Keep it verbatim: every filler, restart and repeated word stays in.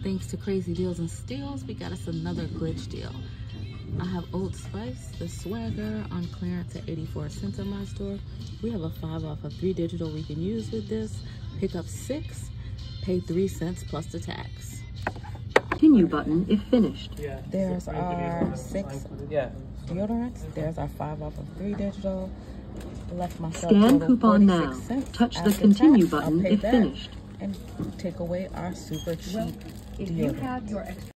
thanks to crazy deals and steals, we got us another glitch deal. I have Old Spice, the Swagger, on clearance at eighty-four cents in my store. We have a five off of three digital we can use with this. Pick up six, pay three cents plus the tax. Continue button if finished. There's our six deodorants. There's our five off of three digital. Left myself Scan coupon now. Touch the continue button if finished. And take away our super cheap Well, if you deodorant. have your extra